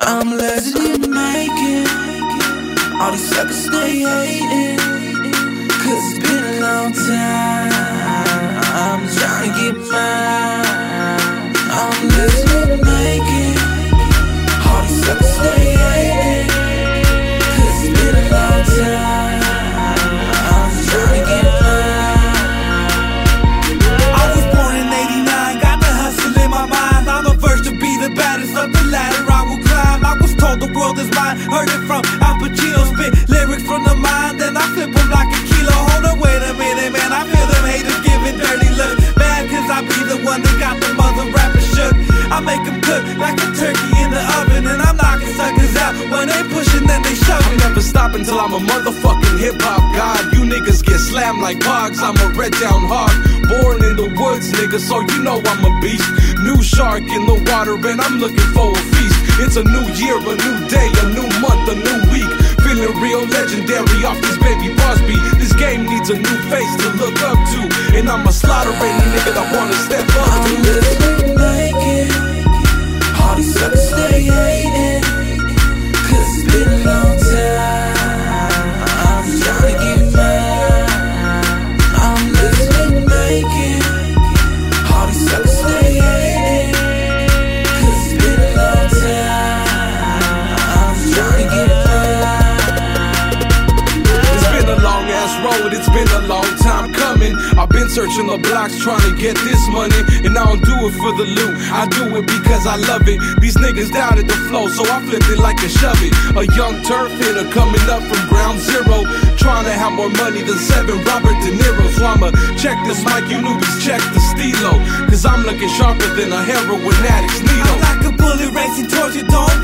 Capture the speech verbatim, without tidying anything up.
I'm lazy to make it. All these suckers stay hating, cause it's been a long time. I'm trying to get mine. I'm lazy to make it. All these suckers stay hating, cause it's been a long time. I'm trying to get mine. I was born in eighty-nine, got the hustle in my mind. I'm a verse to be the baddest of the ladder I will climb. I was told the world is mine, heard it from Al Pacino. Spit lyrics from the mind, then I flip them like a kilo. Hold on, wait a minute, man, I feel them haters giving dirty looks. Mad cause I be the one that got the mother rappers shook. I make them cook like a turkey in the oven, and I'm knocking suckers out when they pushing, then they shove. I'm never stopping till I'm a motherfucking hip-hop god. You niggas get slammed like hogs, I'm a red down hog. Born in the woods, nigga, so you know I'm a beast. New shark in the water and I'm looking for a feast. It's a new year, a new day, a new month, a new week. Feeling real legendary off this baby boss beat. This game needs a new face to look up to, and I'ma slaughter any nigga that wanna step up to. I'm living to make it. All these suckers stay hating, cause it's been a long time. I'm trying to get mine. I'm living to make it. All these suckers stay hating, cause it's been a long time. I'm trying to get mine. It's been a long ass road, it's been a long time coming. I've been searching the blocks trying to get this money, and I don't do it for the loot, I do it because I love it. These niggas doubted the flow, so I flipped it like a shove it. A young turf hitter coming up from ground zero, trying to have more money than seven Robert De Niro. So I'ma check this mic, you newbies check the stilo, cause I'm looking sharper than a heroin addict's needle. I'm like a bullet racing towards you, don't